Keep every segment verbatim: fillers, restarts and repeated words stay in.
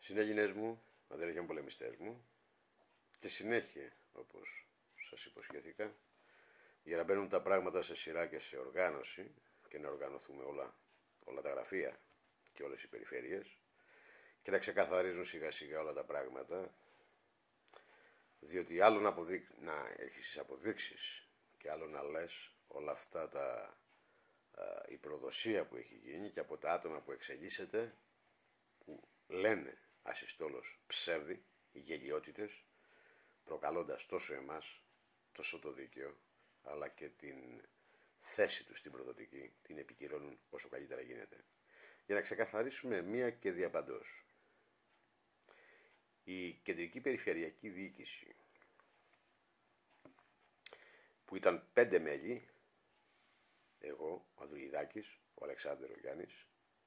Συνέλληνες μου, αδέρφια μου, πολεμιστές μου, και συνέχεια, όπως σας υποσχέθηκα, για να μπαίνουν τα πράγματα σε σειρά και σε οργάνωση και να οργανωθούμε όλα, όλα τα γραφεία και όλες οι περιφέρειες και να ξεκαθαρίζουν σιγά σιγά όλα τα πράγματα, διότι άλλο να, αποδείξ... να έχεις αποδείξεις και άλλο να λες όλα αυτά τα, α, η προδοσία που έχει γίνει και από τα άτομα που εξελίσσεται, που λένε ασυστόλως ψεύδι, γελιότητες, προκαλώντας τόσο εμάς, τόσο το δίκαιο, αλλά και την θέση τους στην προδοτική, την επικυρώνουν όσο καλύτερα γίνεται. Για να ξεκαθαρίσουμε μία και διαπαντός. Η κεντρική περιφερειακή διοίκηση, που ήταν πέντε μέλη, εγώ, ο Ανδρουλιδάκης, ο Αλεξάνδρος Γιάννης,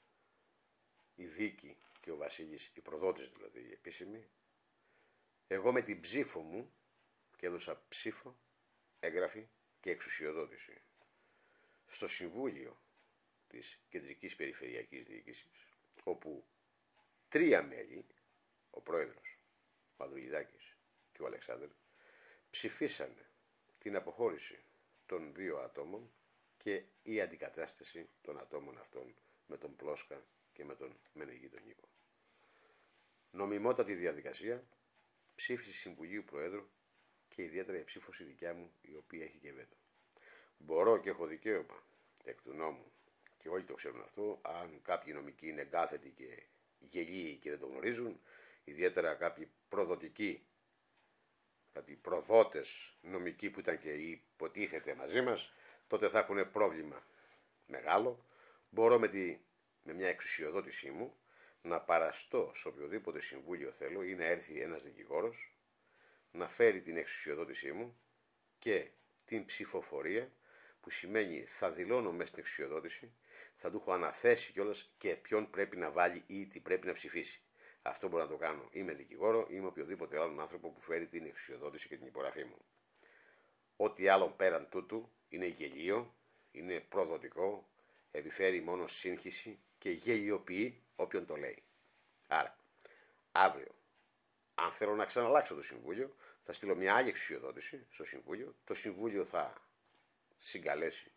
η Βίκη και ο Βασίλης, οι προδότες δηλαδή, οι επίσημοι, εγώ με την ψήφο μου, και έδωσα ψήφο, έγγραφη και εξουσιοδότηση στο Συμβούλιο της Κεντρικής Περιφερειακής Διοίκησης, όπου τρία μέλη, ο πρόεδρος, ο Ανδρουλιδάκης και ο Αλεξάνδρος, ψηφίσανε την αποχώρηση των δύο ατόμων και η αντικατάσταση των ατόμων αυτών με τον Πλόσκα και με τον Μενεγί τον Νίκο. Νομιμότατη διαδικασία, ψήφιση Συμβουλίου Προέδρου και ιδιαίτερα η ψήφωση δικιά μου, η οποία έχει και βέτο. Μπορώ και έχω δικαίωμα εκ του νόμου, και όλοι το ξέρουν αυτό, αν κάποιοι νομικοί είναι εγκάθετοι και γελίοι και δεν το γνωρίζουν, ιδιαίτερα κάποιοι προδοτικοί, κάποιοι προδότες νομικοί που ήταν και υποτίθεται μαζί μας, τότε θα έχουν πρόβλημα μεγάλο. Μπορώ με, τη, με μια εξουσιοδότησή μου να παραστώ σε οποιοδήποτε συμβούλιο θέλω ή να έρθει ένας δικηγόρος να φέρει την εξουσιοδότησή μου και την ψηφοφορία, που σημαίνει θα δηλώνω μέσα στην εξουσιοδότηση, θα του έχω αναθέσει κιόλας και ποιον πρέπει να βάλει ή τι πρέπει να ψηφίσει. Αυτό μπορώ να το κάνω ή με δικηγόρο ή με οποιοδήποτε άλλον άνθρωπο που φέρει την εξουσιοδότηση και την υπογραφή μου. Ό,τι άλλο πέραν τούτου είναι γελίο, είναι προδοτικό, επιφέρει μόνο σύγχυση και γελιοποιεί όποιον το λέει. Άρα, αύριο, αν θέλω να ξαναλλάξω το Συμβούλιο, θα στείλω μια άλλη εξουσιοδότηση στο Συμβούλιο. Το Συμβούλιο θα συγκαλέσει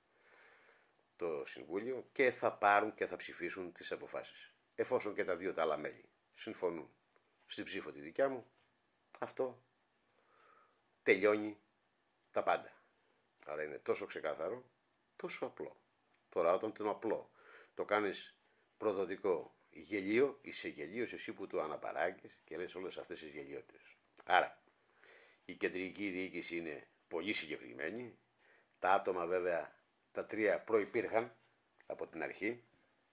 το Συμβούλιο και θα πάρουν και θα ψηφίσουν τις αποφάσεις. Εφόσον και τα δύο τα άλλα μέλη συμφωνούν στην ψήφο τη δικιά μου, αυτό τελειώνει τα πάντα. Άρα είναι τόσο ξεκάθαρο, τόσο απλό. Τώρα όταν το απλό το κάνεις προδοτικό, γελίο, είσαι γελίος εσύ που το αναπαράγγεις και λες όλες αυτές τις γελιότητες. Άρα η κεντρική διοίκηση είναι πολύ συγκεκριμένη. Τα άτομα βέβαια τα τρία προϋπήρχαν από την αρχή.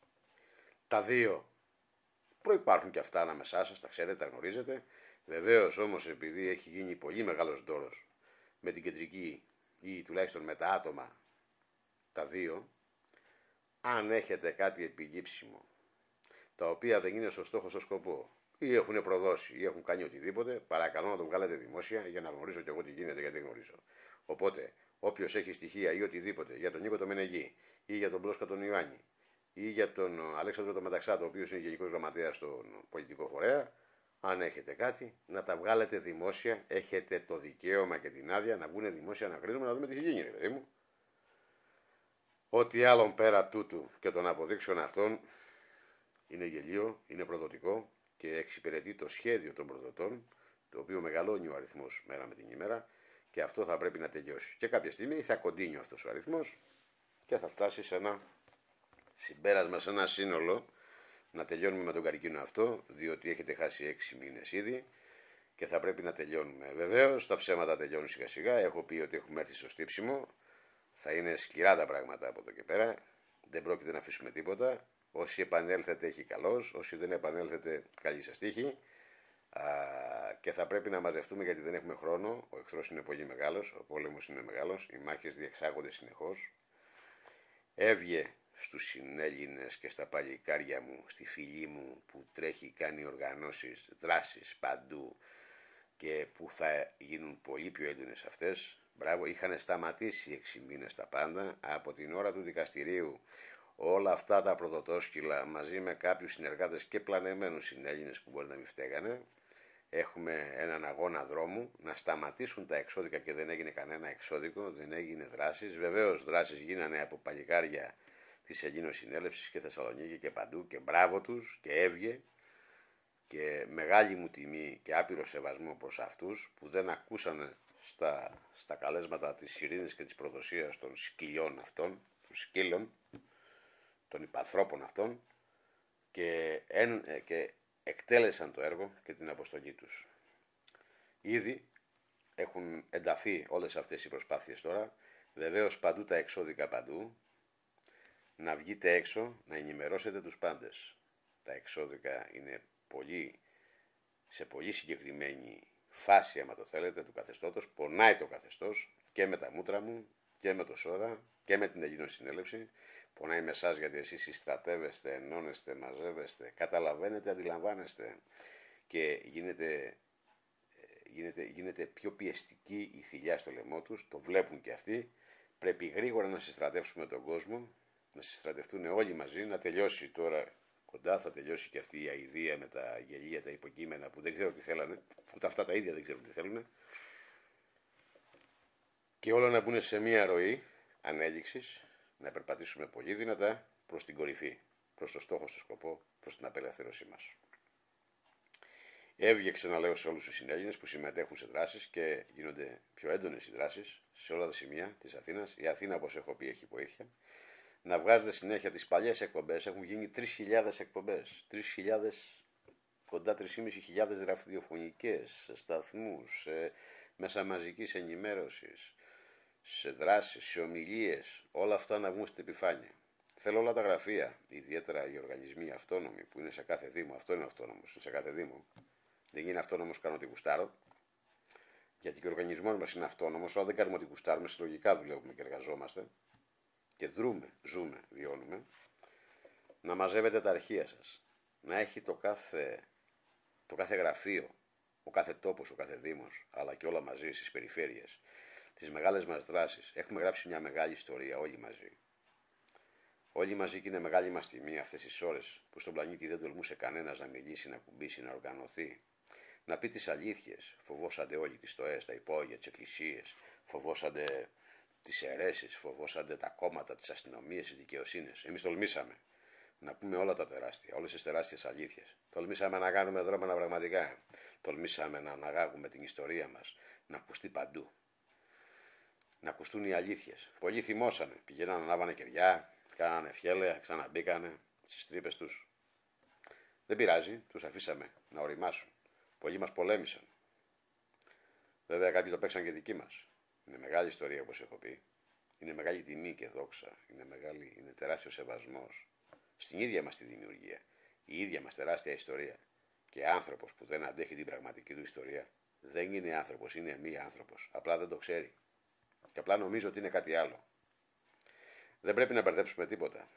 Τα δύο προϋπάρχουν και αυτά ανάμεσά σας, τα ξέρετε, τα γνωρίζετε. Βεβαίως όμως επειδή έχει γίνει πολύ μεγάλος ντόρος με την κεντρική ή τουλάχιστον με τα άτομα τα δύο, αν έχετε κάτι επιγύψιμο τα οποία δεν είναι στο στόχο, στο σκοπό, ή έχουν προδώσει ή έχουν κάνει οτιδήποτε, παρακαλώ να το βγάλετε δημόσια για να γνωρίσω κι εγώ τι γίνεται, γιατί δεν γνωρίζω. Οπότε, όποιος έχει στοιχεία ή οτιδήποτε για τον Νίκο τον Μενεγί ή για τον Πλόσκα τον Ιωάννη ή για τον Αλέξανδρο τον Μεταξάτο, ο οποίος είναι γενικός γραμματέας στον πολιτικό φορέα, αν έχετε κάτι, να τα βγάλετε δημόσια. Έχετε το δικαίωμα και την άδεια να βγουν δημόσια, να κρίνουμε, να δούμε τι έχει γίνει, παιδί μου. Ό,τι άλλον πέρα τούτου και των αποδείξεων αυτών είναι γελίο, είναι προδοτικό και εξυπηρετεί το σχέδιο των προδοτών, το οποίο μεγαλώνει ο αριθμός μέρα με την ημέρα και αυτό θα πρέπει να τελειώσει. Και κάποια στιγμή θα κοντίνει αυτός ο αριθμός και θα φτάσει σε ένα συμπέρασμα, σε ένα σύνολο, να τελειώνουμε με τον καρκίνο αυτό, διότι έχετε χάσει έξι μήνες ήδη και θα πρέπει να τελειώνουμε. Βεβαίως τα ψέματα τελειώνουν σιγά σιγά. Έχω πει ότι έχουμε έρθει στο στύψιμο. Θα είναι σκληρά τα πράγματα από εδώ και πέρα. Δεν πρόκειται να αφήσουμε τίποτα. Όσοι επανέλθετε έχει καλός, όσοι δεν επανέλθετε καλή σας τύχη. Α, και θα πρέπει να μαζευτούμε γιατί δεν έχουμε χρόνο. Ο εχθρός είναι πολύ μεγάλος, ο πόλεμος είναι μεγάλος, οι μάχες διεξάγονται συνεχώς. Έβγε στους συνέλληνες και στα παλικάρια μου, στη φυλή μου που τρέχει, κάνει οργανώσεις, δράσεις παντού και που θα γίνουν πολύ πιο έντονες αυτές. Μπράβο, είχαν σταματήσει έξι μήνες τα πάντα από την ώρα του δικαστηρίου Όλα αυτά τα προδοτόσκυλα μαζί με κάποιους συνεργάτες και πλανεμένους συνέλληνες που μπορεί να μην φταίγανε, έχουμε έναν αγώνα δρόμου να σταματήσουν τα εξώδικα και δεν έγινε κανένα εξώδικο, δεν έγινε δράσεις. Βεβαίως δράσεις γίνανε από παλικάρια της Ελλήνος Συνέλευσης και Θεσσαλονίκη και παντού και μπράβο τους και έβγε και μεγάλη μου τιμή και άπειρο σεβασμό προς αυτούς που δεν ακούσανε στα, στα καλέσματα της ειρήνης και της προδοσίας των σκυλιών αυτών, των σκύλων, των υπανθρώπων αυτών και, εν, και εκτέλεσαν το έργο και την αποστολή τους. Ήδη έχουν ενταθεί όλες αυτές οι προσπάθειες τώρα, βεβαίως παντού τα εξώδικα παντού, να βγείτε έξω, να ενημερώσετε τους πάντες. Τα εξώδικα είναι πολύ, σε πολύ συγκεκριμένη φάση, άμα το θέλετε, του καθεστώτος, πονάει το καθεστώς και με τα μούτρα μου και με το ΣΟΡΑ και με την Ελλήνος Συνέλευση. Πονάει με εσάς γιατί εσείς συστρατεύεστε, ενώνεστε, μαζεύεστε, καταλαβαίνετε, αντιλαμβάνεστε και γίνεται, γίνεται, γίνεται πιο πιεστική η θηλιά στο λαιμό τους, το βλέπουν και αυτοί. Πρέπει γρήγορα να συστρατεύσουμε τον κόσμο, να συστρατευτούν όλοι μαζί, να τελειώσει τώρα κοντά, θα τελειώσει και αυτή η αηδία με τα γελία, τα υποκείμενα που δεν ξέρω τι θέλανε, ούτε αυτά τα ίδια δεν ξέρουν τι θέλουν. Και όλα να μπουν σε μία ροή ανέλυξης, να περπατήσουμε πολύ δυνατά προς την κορυφή, προς το στόχο, στο σκοπό, προς την απελευθέρωσή μας. Έβγε, ξαναλέω, σε όλους τους συνέλληνες που συμμετέχουν σε δράσεις και γίνονται πιο έντονες οι δράσεις σε όλα τα σημεία της Αθήνας. Η Αθήνα, όπως έχω πει, έχει βοήθεια. Να βγάζετε συνέχεια τις παλιές εκπομπές. Έχουν γίνει τρεις χιλιάδες εκπομπές. τρεις χιλιάδες, κοντά τρεις χιλιάδες πεντακόσιες ραδιοφωνικές, σε σταθμούς, σε μέσα μαζικής ενημέρωσης, σε δράσεις, σε ομιλίες. Όλα αυτά να βγουν στην επιφάνεια. Θέλω όλα τα γραφεία, ιδιαίτερα οι οργανισμοί αυτόνομοι που είναι σε κάθε δήμο. Αυτό είναι αυτόνομος, είναι σε κάθε δήμο. Δεν γίνει αυτόνομος, κάνω ό,τι γουστάρω. Γιατί και ο οργανισμός μας είναι αυτόνομος, αλλά δεν κάνουμε ό,τι γουστάρουμε. Συλλογικά δουλεύουμε και εργαζόμαστε. Και δρούμε, ζούμε, βιώνουμε. Να μαζεύετε τα αρχεία σας. Να έχει το κάθε, το κάθε γραφείο, ο κάθε τόπος, ο κάθε δήμος, αλλά και όλα μαζί στις περιφέρειες. Τις μεγάλες μας δράσεις. Έχουμε γράψει μια μεγάλη ιστορία όλοι μαζί. Όλοι μαζί και είναι μεγάλη μας τιμή αυτές τις ώρες που στον πλανήτη δεν τολμούσε κανένας να μιλήσει, να κουμπίσει, να οργανωθεί. Να πει τις αλήθειες. Φοβόσανται όλοι τις στοές, τα υπόγεια, τις εκκλησίες. Φοβόσανται τις αιρέσεις, φοβόσανται τα κόμματα, τις αστυνομίες, τις δικαιοσύνες. Εμείς τολμήσαμε να πούμε όλα τα τεράστια, όλες τις τεράστιες αλήθειες. Τολμήσαμε να κάνουμε δρόμενα πραγματικά. Τολμήσαμε να αναγάγουμε την ιστορία μας, να ακουστεί παντού. Να ακουστούν οι αλήθειες. Πολλοί θυμώσανε, πηγαίνανε, ανάβανε κεριά, κάνανε φιέλαια, ξαναμπήκανε στις τρύπες τους. Δεν πειράζει, τους αφήσαμε να οριμάσουν. Πολλοί μας πολέμησαν. Βέβαια κάποιοι το παίξαν και δικοί μας. Είναι μεγάλη ιστορία, όπως έχω πει. Είναι μεγάλη τιμή και δόξα. Είναι, μεγάλη, είναι τεράστιο σεβασμός στην ίδια μας τη δημιουργία. Η ίδια μας τεράστια ιστορία. Και άνθρωπος που δεν αντέχει την πραγματική του ιστορία δεν είναι άνθρωπος, είναι μη άνθρωπος. Απλά δεν το ξέρει. Και απλά νομίζω ότι είναι κάτι άλλο. Δεν πρέπει να μπερδέψουμε τίποτα.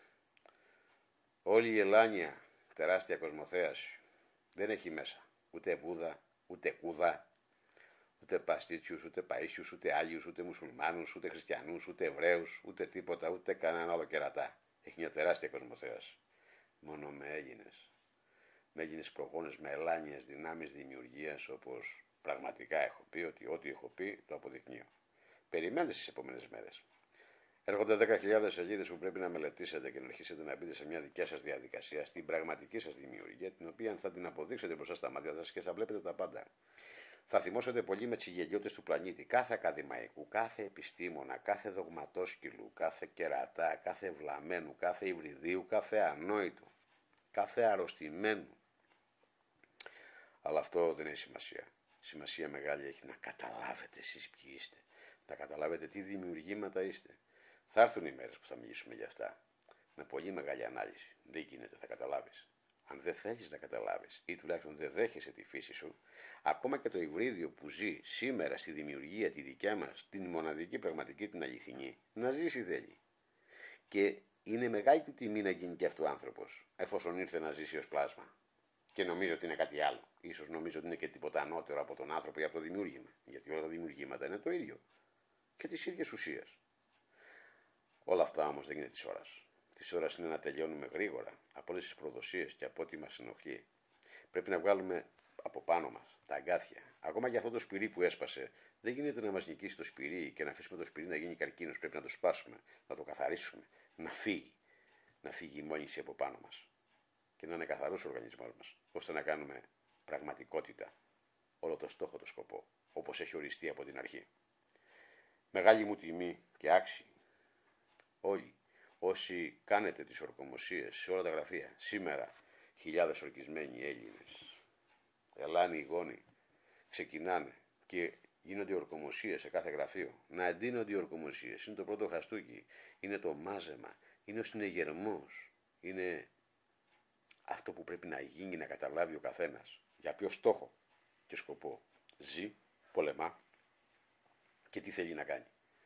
Όλη η ελάνια τεράστια κοσμοθέαση δεν έχει μέσα ούτε Βούδα, ούτε Κούδα, ούτε Παστίτσιους, ούτε Παΐσιους, ούτε Άγιους, ούτε Μουσουλμάνους, ούτε Χριστιανούς, ούτε Εβραίους, ούτε τίποτα, ούτε κανέναν άλλο κερατά. Έχει μια τεράστια κοσμοθέαση. Μόνο με Έλληνες. Με Έλληνες προγόνες, με ελάνιες δυνάμεις δημιουργίας, όπως πραγματικά έχω πει, ότι ό,τι έχω πει το αποδεικνύω. Περιμένετε στις επόμενες μέρες. Έρχονται δέκα χιλιάδες σελίδες που πρέπει να μελετήσετε και να αρχίσετε να μπείτε σε μια δικιά σας διαδικασία, στην πραγματική σας δημιουργία, την οποία θα την αποδείξετε μπροστά στα μάτια σας και θα βλέπετε τα πάντα. Θα θυμώσετε πολύ με τις γελιότητες του πλανήτη, κάθε ακαδημαϊκού, κάθε επιστήμονα, κάθε δογματόσκυλου, κάθε κερατά, κάθε βλαμμένου, κάθε υβριδίου, κάθε ανόητου, κάθε αρρωστημένου. Αλλά αυτό δεν έχει σημασία. Σημασία μεγάλη έχει να καταλάβετε εσείς ποιοι είστε, να καταλάβετε τι δημιουργήματα είστε. Θα έρθουν οι μέρες που θα μιλήσουμε για αυτά. Με πολύ μεγάλη ανάλυση. Δεν γίνεται, θα καταλάβεις. Αν δεν θέλεις να καταλάβεις ή τουλάχιστον δεν δέχεσαι τη φύση σου, ακόμα και το υβρίδιο που ζει σήμερα στη δημιουργία τη δικιά μας, την μοναδική πραγματική, την αληθινή, να ζήσει θέλει. Και είναι μεγάλη του τιμή να γίνει και αυτό ο άνθρωπος, εφόσον ήρθε να ζήσει ως πλάσμα. Και νομίζω ότι είναι κάτι άλλο. Ίσως νομίζω ότι είναι και τίποτα ανώτερο από τον άνθρωπο ή από το δημιούργημα. Γιατί όλα τα δημιουργήματα είναι το ίδιο. Και της ίδιας ουσίας. Όλα αυτά όμως δεν είναι της ώρας. της ώρας είναι να τελειώνουμε γρήγορα από όλες τις προδοσίες και από ό,τι μας ενοχλεί. Πρέπει να βγάλουμε από πάνω μας τα αγκάθια. Ακόμα και αυτό το σπυρί που έσπασε, δεν γίνεται να μας νικήσει το σπυρί και να αφήσουμε το σπυρί να γίνει καρκίνος. Πρέπει να το σπάσουμε, να το καθαρίσουμε, να φύγει. Να φύγει η μόνηση από πάνω μας και να είναι καθαρός ο οργανισμός μας, ώστε να κάνουμε πραγματικότητα όλο το στόχο, το σκοπό, όπως έχει οριστεί από την αρχή. Μεγάλη μου τιμή και άξιοι όλοι όσοι κάνετε τις ορκομοσίες σε όλα τα γραφεία. Σήμερα χιλιάδες ορκισμένοι Έλληνες, Ελλάνοι γόνοι, ξεκινάνε και γίνονται ορκομοσίες σε κάθε γραφείο. Να εντείνονται οι ορκομοσίες. Είναι το πρώτο χαστούκι, είναι το μάζεμα, είναι ο συνεγερμός, είναι αυτό που πρέπει να γίνει, να καταλάβει ο καθένας για ποιο στόχο και σκοπό ζει, πολεμά και τι θέλει να κάνει.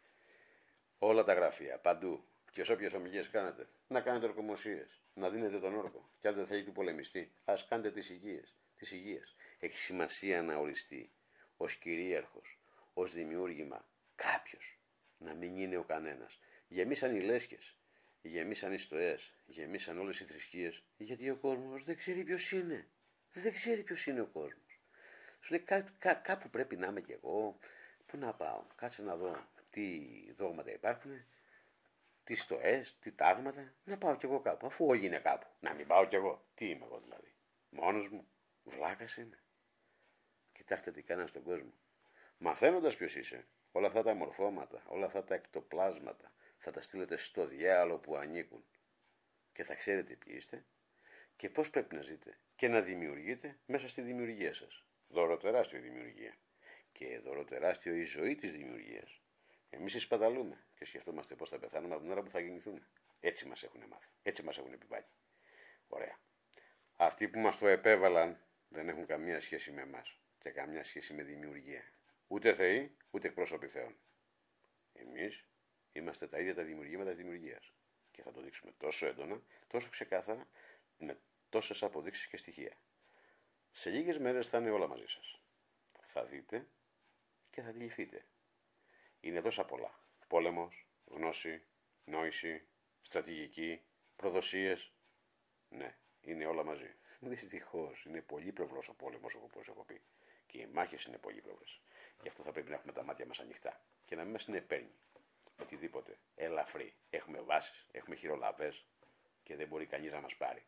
Όλα τα γραφεία, παντού και σε όποιες ομιλίες κάνετε, να κάνετε ορκομοσίες, να δίνετε τον όρκο. Και αν δεν θέλει του πολεμιστή, ας κάνετε τις υγείες. Τις υγείες. Έχει σημασία να οριστεί ως κυρίαρχος, ως δημιούργημα κάποιος, να μην είναι ο κανένας. Γεμίσαν οι λέσχες, γεμίσαν οι στοές, γεμίσαν όλες οι θρησκείες, γιατί ο κόσμος δεν ξέρει ποιος είναι. Δεν ξέρει ποιος είναι ο κόσμος. Σου λέει κά, κά, κάπου πρέπει να είμαι κι εγώ. Πού να πάω, κάτσε να δω τι δόγματα υπάρχουν, τι στοές, τι τάγματα, να πάω κι εγώ κάπου. Αφού όχι είναι κάπου, να μην πάω κι εγώ. Τι είμαι εγώ δηλαδή, μόνος μου, βλάκας είμαι. Κοιτάξτε τι κάνανε στον κόσμο. Μαθαίνοντας ποιος είσαι, όλα αυτά τα μορφώματα, όλα αυτά τα εκτοπλάσματα, θα τα στείλετε στο διάολο που ανήκουν και θα ξέρετε ποιοι είστε και πώς πρέπει να ζείτε και να δημιουργείτε μέσα στη δημιουργία σας. Δώρο τεράστιο η δημιουργία και δώρο τεράστιο η ζωή της δημιουργίας. Εμείς εισπαταλούμε και σκεφτόμαστε πώς θα πεθάνουμε από την ώρα που θα γεννηθούμε. Έτσι μας έχουν μάθει, έτσι μας έχουν επιβάλει. Ωραία. Αυτοί που μας το επέβαλαν δεν έχουν καμία σχέση με εμάς και καμία σχέση με δημιουργία. Ούτε θεοί, ούτε εκπρόσωποι θεών. Εμείς είμαστε τα ίδια τα δημιουργήματα της δημιουργίας. Και θα το δείξουμε τόσο έντονα, τόσο ξεκάθαρα, με τόσες αποδείξεις και στοιχεία. Σε λίγες μέρες θα είναι όλα μαζί σας. Θα δείτε και θα αντιληφθείτε. Είναι τόσα πολλά. Πόλεμος, γνώση, νόηση, στρατηγική, προδοσίες. Ναι, είναι όλα μαζί. Δυστυχώς, είναι πολύπλευρος ο πόλεμος, όπως έχω πει. Και οι μάχες είναι πολύπλευρες. Γι' αυτό θα πρέπει να έχουμε τα μάτια μας ανοιχτά και να μην μας συνεπέρνει οτιδήποτε ελαφρύ. Έχουμε βάσεις, έχουμε χειρολαβές και δεν μπορεί κανείς να μας πάρει.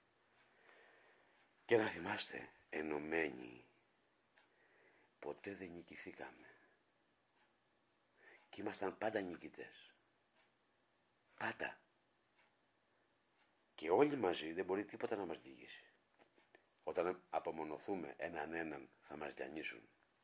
Και να θυμάστε, ενωμένοι, ποτέ δεν νικηθήκαμε. Και ήμασταν πάντα νικητές. Πάντα. Και όλοι μαζί δεν μπορεί τίποτα να μας διηγήσει. Όταν απομονωθούμε έναν έναν θα μας διανύσουν.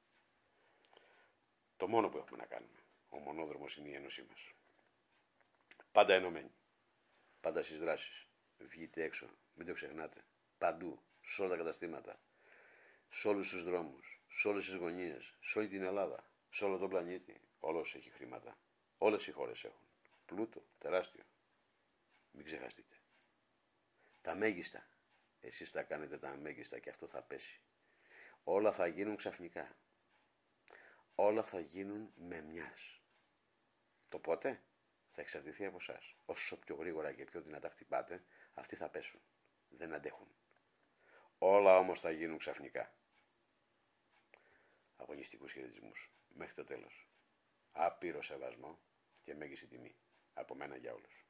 Το μόνο που έχουμε να κάνουμε, ο μονόδρομος είναι η ένωσή μας. Πάντα ενωμένοι. Πάντα στις δράσεις. Βγείτε έξω, μην το ξεχνάτε. Παντού, σε όλα τα καταστήματα. Σε όλους τους δρόμους, σε όλες τις γωνίες, σε όλη την Ελλάδα, σε όλο τον πλανήτη. Όλος έχει χρήματα. Όλες οι χώρες έχουν. Πλούτο, τεράστιο. Μην ξεχαστείτε. Τα μέγιστα. Εσείς θα κάνετε τα μέγιστα και αυτό θα πέσει. Όλα θα γίνουν ξαφνικά. Όλα θα γίνουν με μιας. Το πότε θα εξαρτηθεί από εσάς. Όσο πιο γρήγορα και πιο δυνατά χτυπάτε, αυτοί θα πέσουν. Δεν αντέχουν. Όλα όμως θα γίνουν ξαφνικά. Αγωνιστικούς χαιρετισμούς. Μέχρι το τέλος. Άπειρο σεβασμό και μέγιστη τιμή. Από μένα για όλους.